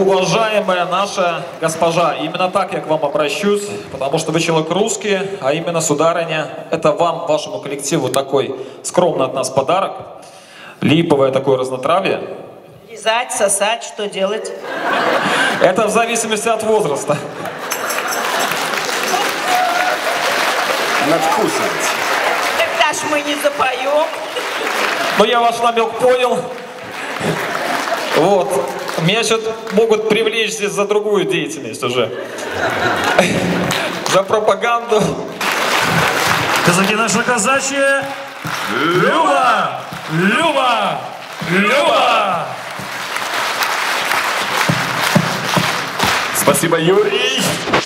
Многоуважаемая наша госпожа, именно так я к вам обращусь, потому что вы человек русский, а именно, сударыня, это вам, вашему коллективу, такой скромный от нас подарок. Липовое такое разнотравье. Лизать, сосать, что делать? Это в зависимости от возраста. Надкусывать. Тогда ж мы не запоем. Но я ваш намек понял. Вот. Меня еще могут привлечь здесь за другую деятельность уже. За пропаганду. Казаки наши казачьи. Люба! Люба! Люба! Спасибо, Юрий.